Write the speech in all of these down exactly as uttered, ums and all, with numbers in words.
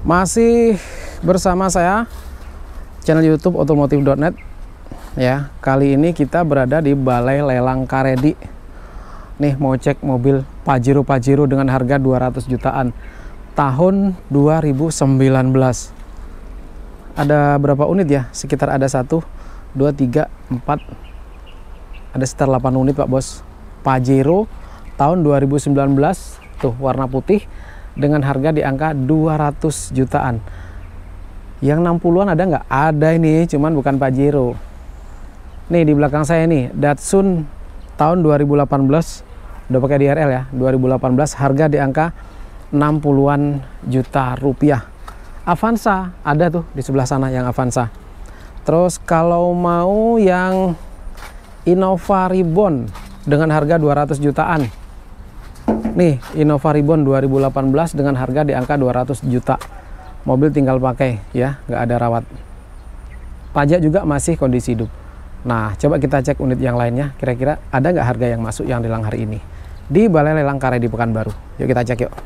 Masih bersama saya channel YouTube otomotif dot net ya. Kali ini kita berada di Balai Lelang Karedi. Nih mau cek mobil Pajero Pajero dengan harga dua ratus jutaan tahun dua ribu sembilan belas. Ada berapa unit ya? Sekitar ada satu, dua, tiga, empat. Ada sekitar delapan unit Pak Bos. Pajero tahun dua ribu sembilan belas, tuh warna putih dengan harga di angka dua ratus jutaan. Yang enam puluhan ada nggak? Ada ini, cuman bukan Pajero. Nih di belakang saya nih, Datsun tahun dua ribu delapan belas, udah pakai D R L ya, dua ribu delapan belas, harga di angka enam puluhan juta rupiah. Avanza ada tuh di sebelah sana yang Avanza. Terus kalau mau yang Innova Reborn dengan harga dua ratus jutaan. Nih, Innova Reborn dua ribu delapan belas dengan harga di angka dua ratus juta. Mobil tinggal pakai ya, nggak ada rawat. Pajak juga masih kondisi hidup. Nah, coba kita cek unit yang lainnya. Kira-kira ada nggak harga yang masuk yang lelang hari ini di Balai Lelang Karedi Pekanbaru. Yuk kita cek yuk.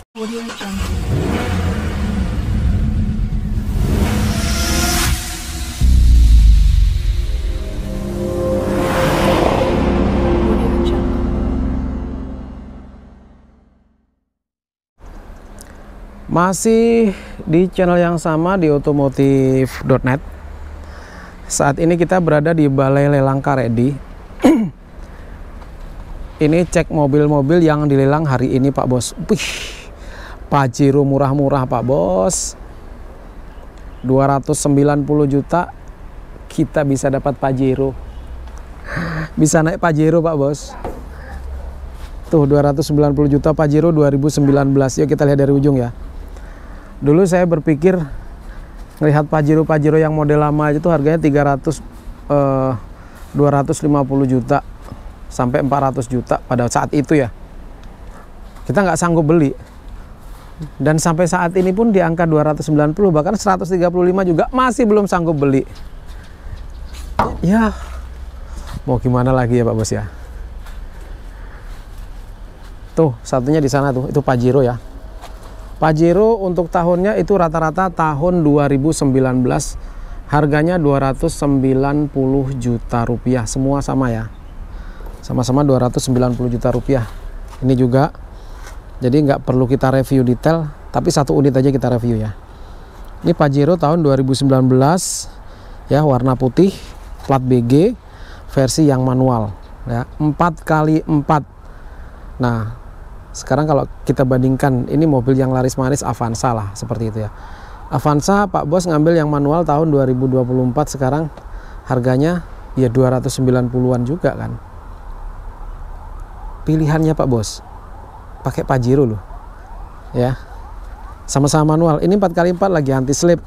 Masih di channel yang sama di otomotif dot net. Saat ini kita berada di Balai Lelang Karedi. Ini cek mobil-mobil yang dilelang hari ini Pak Bos. Wih, Pajero murah-murah Pak Bos. dua ratus sembilan puluh juta kita bisa dapat Pajero. Bisa naik Pajero Pak Bos. Tuh dua ratus sembilan puluh juta Pajero dua ribu sembilan belas. Yuk kita lihat dari ujung ya. Dulu saya berpikir melihat Pajero-Pajero yang model lama itu harganya tiga ratus, eh, dua ratus lima puluh juta sampai empat ratus juta pada saat itu ya. Kita nggak sanggup beli. Dan sampai saat ini pun di angka dua ratus sembilan puluh, bahkan seratus tiga puluh lima juga masih belum sanggup beli. Ya, mau gimana lagi ya Pak Bos ya. Tuh, satunya di sana tuh, itu Pajero ya. Pajero untuk tahunnya itu rata-rata tahun dua ribu sembilan belas, harganya dua ratus sembilan puluh juta rupiah. Semua sama ya, sama-sama dua ratus sembilan puluh juta rupiah. Ini juga, jadi nggak perlu kita review detail, tapi satu unit aja kita review ya. Ini Pajero tahun dua ribu sembilan belas ya, warna putih, plat B G, versi yang manual ya, empat kali empat. Nah, sekarang kalau kita bandingkan, ini mobil yang laris manis Avanza lah, seperti itu ya. Avanza Pak Bos ngambil yang manual tahun dua ribu dua puluh empat, sekarang harganya ya dua ratus sembilan puluhan juga kan. Pilihannya Pak Bos pakai Pajero loh ya, sama-sama manual. Ini empat kali empat lagi anti slip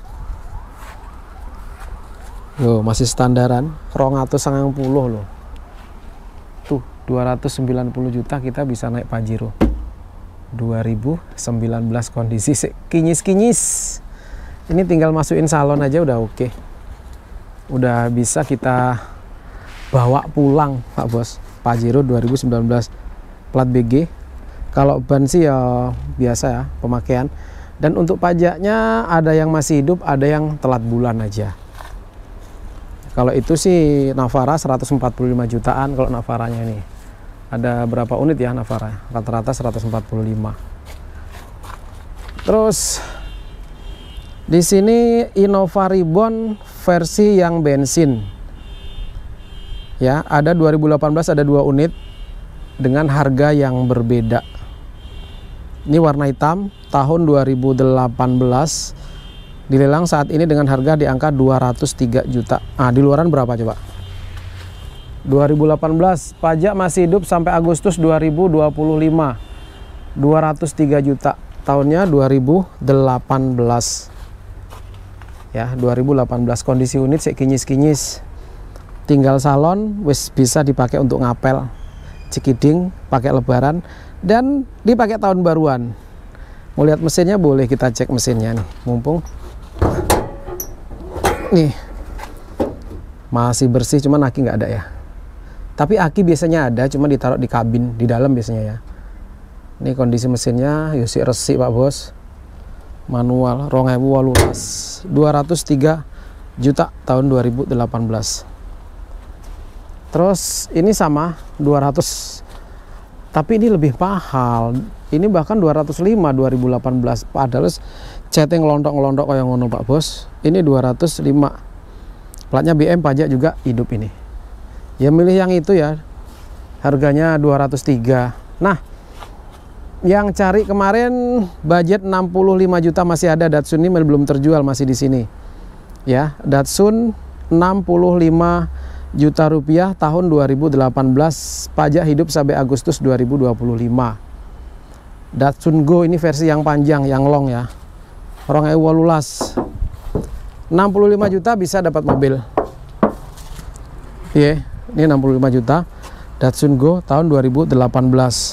loh, masih standaran rong atus sangang puluh loh. Tuh dua ratus sembilan puluh juta kita bisa naik Pajero dua ribu sembilan belas, kondisi kinyis-kinyis. Ini tinggal masukin salon aja udah oke. Udah bisa kita bawa pulang Pak Bos. Pajero dua ribu sembilan belas, plat B G. Kalau ban sih ya biasa ya pemakaian. Dan untuk pajaknya ada yang masih hidup, ada yang telat bulan aja. Kalau itu sih Navara seratus empat puluh lima jutaan kalau Navaranya ini. Ada berapa unit ya Navara? Rata-rata seratus empat puluh lima. Terus di sini Innova Reborn versi yang bensin. Ya, ada dua ribu delapan belas, ada dua unit dengan harga yang berbeda. Ini warna hitam tahun dua ribu delapan belas. Dilelang saat ini dengan harga di angka dua ratus tiga juta. Ah, di luaran berapa coba? dua ribu delapan belas, pajak masih hidup sampai Agustus dua ribu dua puluh lima. dua ratus tiga juta. Tahunnya dua ribu delapan belas. Ya, dua ribu delapan belas, kondisi unit sih kinyis-kinyis. Tinggal salon wis bisa dipakai untuk ngapel, Cikiding, pakai lebaran dan dipakai tahun baruan. Mau lihat mesinnya boleh kita cek mesinnya nih, mumpung nih masih bersih, cuman aki nggak ada ya. Tapi aki biasanya ada, cuma ditaruh di kabin di dalam biasanya ya. Ini kondisi mesinnya, yusi resik Pak Bos. manual rong ewu wolulas, dua ratus tiga juta tahun dua ribu delapan belas. Terus ini sama dua ratus, tapi ini lebih mahal. Ini bahkan dua ratus lima dua ribu delapan belas. Padahal chatting ngelontok-ngelontok kayak ngono Pak Bos. Ini dua ratus lima. Platnya B M, pajak juga hidup ini. Ya milih yang itu ya. Harganya dua ratus tiga. Nah, yang cari kemarin budget enam puluh lima juta masih ada. Datsun ini belum terjual, masih di sini. Ya, Datsun enam puluh lima juta rupiah tahun dua ribu delapan belas, pajak hidup sampai Agustus dua ribu dua puluh lima. Datsun Go ini versi yang panjang, yang long ya. rong ewu wolulas. enam puluh lima juta bisa dapat mobil. Iya, yeah, ini enam puluh lima juta. Datsun Go tahun dua ribu delapan belas.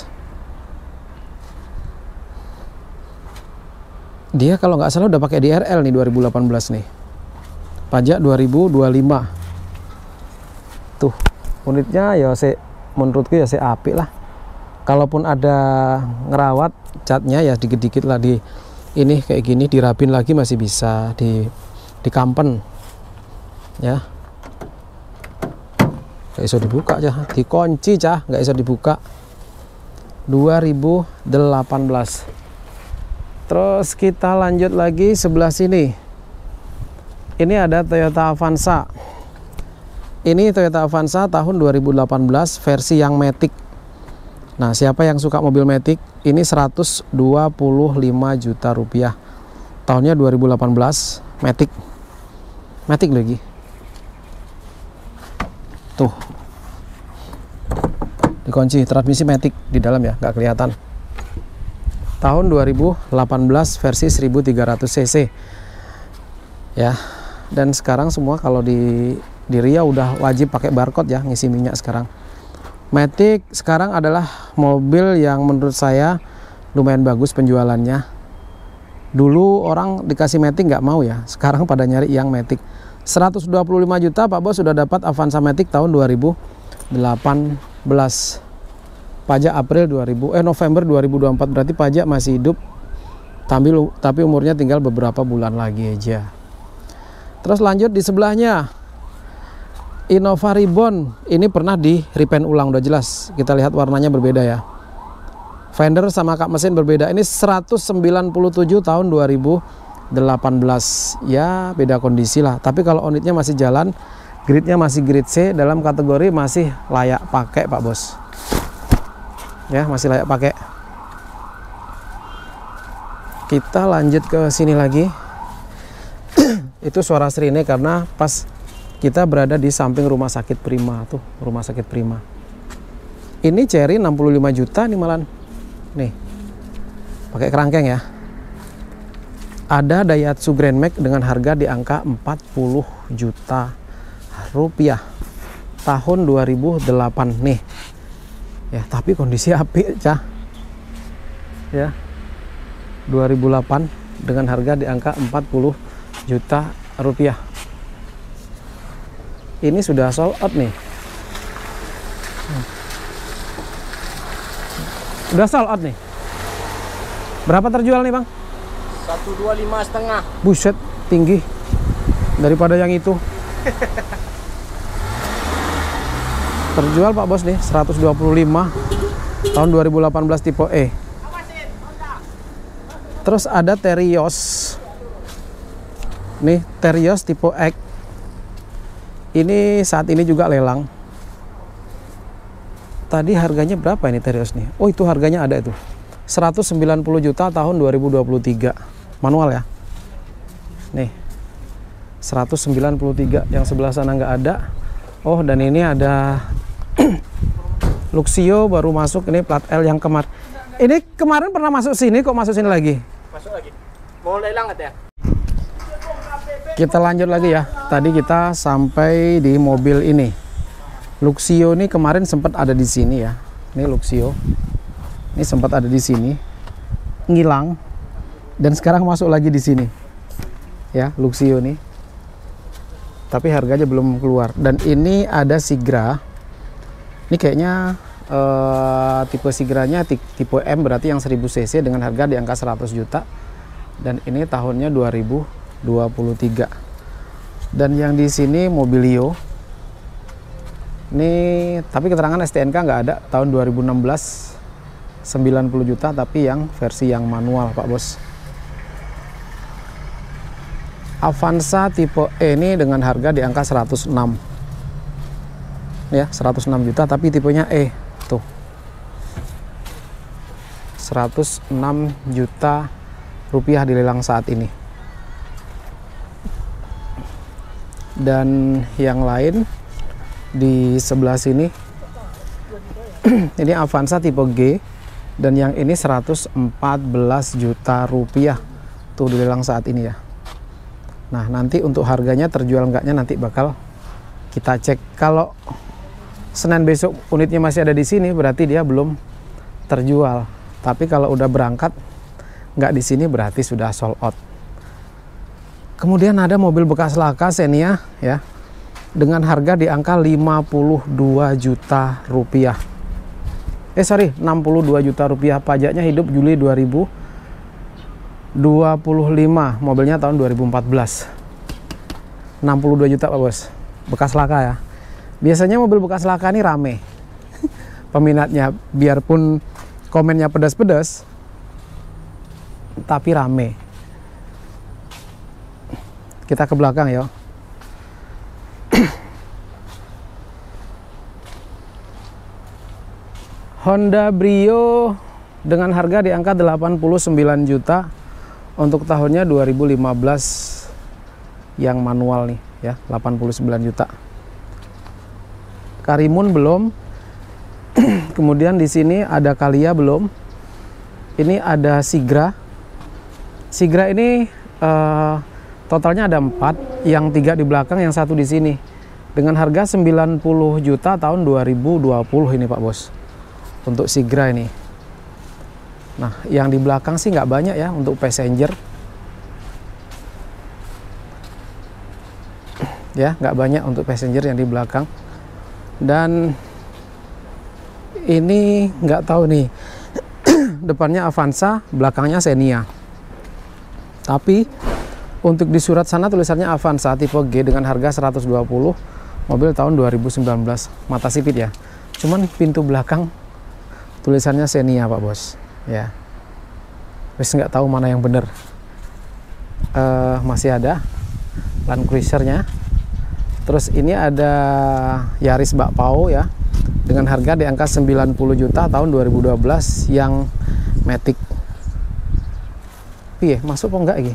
Dia kalau nggak salah udah pakai D R L nih dua ribu delapan belas nih. Pajak dua ribu dua puluh lima. Tuh, unitnya ya se menurutku ya se apik lah. Kalaupun ada ngerawat catnya ya dikit-dikit lah, di ini kayak gini dirapin lagi masih bisa, di di kampen ya. Nggak bisa dibuka cah, dikunci cah, nggak bisa dibuka. dua ribu delapan belas. Terus kita lanjut lagi sebelah sini. Ini ada Toyota Avanza. Ini Toyota Avanza tahun dua ribu delapan belas versi yang Matic. Nah, siapa yang suka mobil Matic? Ini seratus dua puluh lima juta rupiah. Tahunnya dua ribu delapan belas, Matic. Matic lagi. Tuh. Dikunci, transmisi Matic di dalam ya, nggak kelihatan. Tahun dua ribu delapan belas versi seribu tiga ratus cc. Ya. Dan sekarang semua kalau di di Riau udah wajib pakai barcode ya, ngisi minyak sekarang. Matic sekarang adalah mobil yang menurut saya lumayan bagus penjualannya. Dulu orang dikasih Matic nggak mau ya, sekarang pada nyari yang Matic. seratus dua puluh lima juta Pak Bos sudah dapat Avanza Matic tahun dua ribu delapan belas. Pajak April dua ribu eh November dua ribu dua puluh empat, berarti pajak masih hidup. Tapi tapi umurnya tinggal beberapa bulan lagi aja. Terus lanjut di sebelahnya. Innova Ribbon ini pernah di repaint ulang, udah jelas. Kita lihat warnanya berbeda ya. Fender sama kap mesin berbeda. Ini seratus sembilan puluh tujuh tahun dua ribu delapan belas. Ya, beda kondisi lah. Tapi kalau unitnya masih jalan, gridnya masih grid C, dalam kategori masih layak pakai Pak Bos. Ya, masih layak pakai. Kita lanjut ke sini lagi. Itu suara sirine karena pas kita berada di samping rumah sakit Prima. Tuh, rumah sakit Prima. Ini Cherry enam puluh lima juta nih malan. Nih. Pakai kerangkeng ya. Ada Daihatsu Grand Max dengan harga di angka empat puluh juta rupiah. Tahun dua ribu delapan nih. Ya, tapi kondisi apik, cah. Ya. dua ribu delapan dengan harga di angka empat puluh juta rupiah. Ini sudah sold out nih. Udah sold out nih. Berapa terjual nih Bang? seratus dua puluh lima setengah. Buset, tinggi daripada yang itu. Terjual Pak Bos nih, seratus dua puluh lima tahun dua ribu delapan belas tipe E. Terus ada Terios. Nih, Terios tipe X. Ini saat ini juga lelang. Tadi harganya berapa ini Terios nih? Oh, itu harganya ada itu. seratus sembilan puluh juta tahun dua ribu dua puluh tiga. Manual ya. Nih. seratus sembilan puluh tiga, yang sebelah sana nggak ada. Oh, dan ini ada Luxio baru masuk, ini plat L yang kemarin. Ini kemarin pernah masuk sini, kok masuk sini lagi? Masuk lagi. Mau lelang nggak ya? Kita lanjut lagi ya. Tadi kita sampai di mobil ini. Luxio ini kemarin sempat ada di sini ya. Ini Luxio. Ini sempat ada di sini. Ngilang. Dan sekarang masuk lagi di sini. Ya, Luxio nih. Tapi harganya belum keluar. Dan ini ada Sigra. Ini kayaknya uh, tipe Sigranya tipe M, berarti yang seribu cc dengan harga di angka seratus juta. Dan ini tahunnya dua ribu dua puluh tiga. Dan yang di sini Mobilio. Ini tapi keterangan S T N K nggak ada, tahun dua ribu enam belas, sembilan puluh juta, tapi yang versi yang manual Pak Bos. Avanza tipe E ini dengan harga di angka seratus enam. Ya, seratus enam juta, tapi tipenya E. Tuh. seratus enam juta rupiah di lelang saat ini. Dan yang lain di sebelah sini ini Avanza tipe G, dan yang ini seratus empat belas juta rupiah tuh di lelang saat ini ya. Nah, nanti untuk harganya terjual enggaknya nanti bakal kita cek. Kalau Senin besok unitnya masih ada di sini, berarti dia belum terjual. Tapi kalau udah berangkat nggak di sini, berarti sudah sold out. Kemudian ada mobil bekas laka Xenia ya, dengan harga di angka lima puluh dua juta rupiah. Eh sorry, enam puluh dua juta rupiah. Pajaknya hidup Juli dua ribu dua puluh lima, mobilnya tahun dua ribu empat belas. enam puluh dua juta Pak Bos, bekas laka ya. Biasanya mobil bekas laka ini rame peminatnya, biarpun komennya pedas-pedas tapi rame. Kita ke belakang ya. Honda Brio dengan harga di angka delapan puluh sembilan juta untuk tahunnya dua ribu lima belas, yang manual nih ya, delapan puluh sembilan juta. Karimun belum. Kemudian di sini ada Kalia belum. Ini ada Sigra. Sigra ini uh, totalnya ada empat, yang tiga di belakang, yang satu di sini. Dengan harga sembilan puluh juta tahun dua ribu dua puluh ini Pak Bos. Untuk Sigra ini. Nah, yang di belakang sih nggak banyak ya untuk passenger. Ya, nggak banyak untuk passenger yang di belakang. Dan ini nggak tahu nih. Depannya Avanza, belakangnya Xenia. Tapi untuk di surat sana tulisannya Avanza tipe G dengan harga seratus dua puluh, mobil tahun dua ribu sembilan belas, mata sipit ya. Cuman pintu belakang tulisannya Xenia Pak Bos. Ya, wis nggak tahu mana yang bener. Uh, masih ada Land Cruiser-nya. Terus ini ada Yaris Bakpao ya, dengan harga di angka sembilan puluh juta tahun dua ribu dua belas, yang Matic. Piye, masuk apa enggak ini?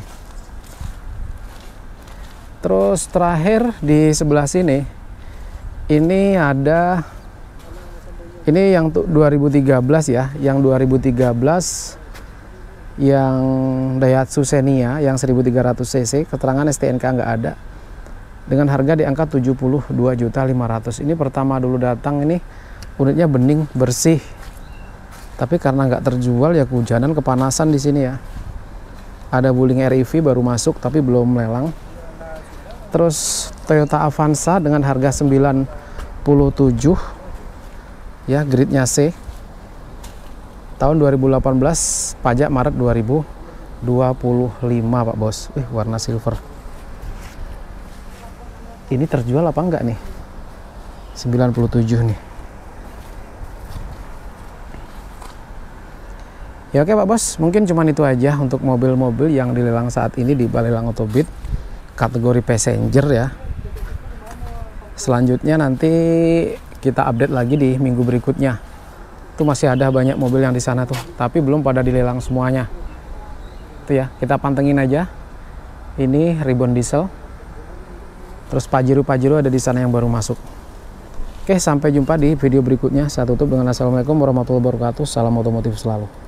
Terus terakhir di sebelah sini, ini ada, ini yang dua ribu tiga belas ya, yang dua ribu tiga belas yang Daihatsu Xenia yang seribu tiga ratus cc, keterangan S T N K nggak ada, dengan harga di angka tujuh puluh dua juta lima ratus. Ini pertama dulu datang, ini unitnya bening bersih, tapi karena nggak terjual ya kehujanan, kepanasan di sini ya. Ada Wuling R E V baru masuk tapi belum lelang. Terus Toyota Avanza dengan harga sembilan puluh tujuh ya, gridnya C, tahun dua ribu delapan belas, pajak Maret dua ribu dua puluh lima Pak Bos. Wih, warna silver. Ini terjual apa enggak nih? sembilan puluh tujuh nih. Ya oke Pak Bos, mungkin cuman itu aja untuk mobil-mobil yang dilelang saat ini di Balai Lelang Autobit kategori passenger ya. Selanjutnya nanti kita update lagi di minggu berikutnya. Itu masih ada banyak mobil yang di sana tuh, tapi belum pada dilelang semuanya. Itu ya, kita pantengin aja. Ini Ribbon Diesel. Terus Pajero-Pajero ada di sana yang baru masuk. Oke, sampai jumpa di video berikutnya. Saya tutup dengan assalamualaikum warahmatullahi wabarakatuh. Salam otomotif selalu.